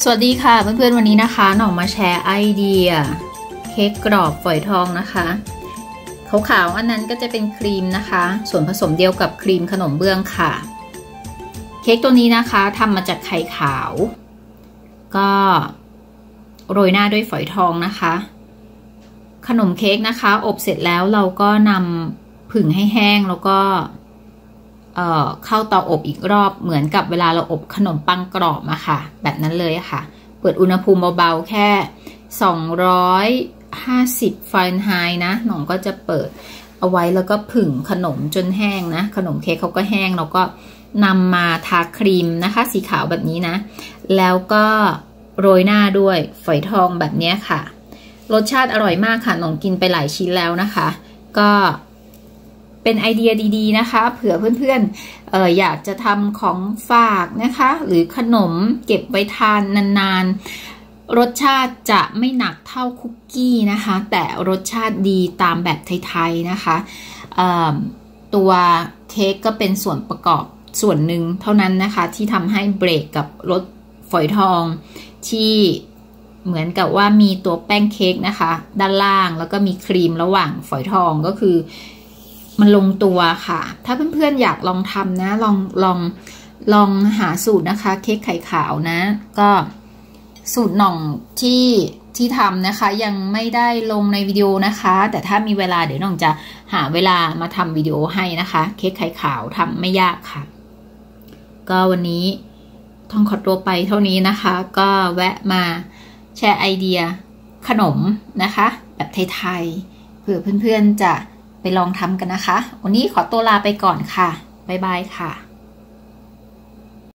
สวัสดีค่ะเพื่อนๆวันนี้นะคะหน่องมาแชร์ไอเดียเค้กกรอบฝอยทองนะคะขาวๆอันนั้นก็จะเป็นครีมนะคะส่วนผสมเดียวกับครีมขนมเบื้องค่ะเค้กตัวนี้นะคะทำมาจากไข่ขาวก็โรยหน้าด้วยฝอยทองนะคะขนมเค้กนะคะอบเสร็จแล้วเราก็นำผึ่งให้แห้งแล้วก็เข้าเตาอบอีกรอบเหมือนกับเวลาเราอบขนมปังกรอบอะค่ะแบบนั้นเลยค่ะเปิดอุณหภูมิเบาๆแค่250ฟาเรนไฮต์นะหน่องก็จะเปิดเอาไว้แล้วก็ผึ่งขนมจนแห้งนะขนมเค้กเขาก็แห้งแล้วก็นำมาทาครีมนะคะสีขาวแบบนี้นะแล้วก็โรยหน้าด้วยฝอยทองแบบนี้ค่ะรสชาติอร่อยมากค่ะหน่องกินไปหลายชิ้นแล้วนะคะก็เป็นไอเดียดีๆนะคะเผื่อเพื่อนๆอยากจะทำของฝากนะคะหรือขนมเก็บไว้ทานนานๆรสชาติจะไม่หนักเท่าคุกกี้นะคะแต่รสชาติดีตามแบบไทยๆนะคะตัวเค้กก็เป็นส่วนประกอบส่วนหนึ่งเท่านั้นนะคะที่ทำให้เบรกกับรสฝอยทองที่เหมือนกับว่ามีตัวแป้งเค้กนะคะด้านล่างแล้วก็มีครีมระหว่างฝอยทองก็คือมันลงตัวค่ะถ้าเพื่อนๆอยากลองทำนะลองหาสูตรนะคะเค้กไข่ขาวนะก็สูตรหน่องที่ทำนะคะยังไม่ได้ลงในวิดีโอนะคะแต่ถ้ามีเวลาเดี๋ยวหน่องจะหาเวลามาทำวิดีโอให้นะคะเค้กไข่ขาวทำไม่ยากค่ะก็วันนี้ต้องขอตัวไปเท่านี้นะคะก็แวะมาแชร์ไอเดียขนมนะคะแบบไทยๆเผื่อเพื่อนๆจะไปลองทำกันนะคะวันนี้ขอตัวลาไปก่อนค่ะบ๊ายบายค่ะ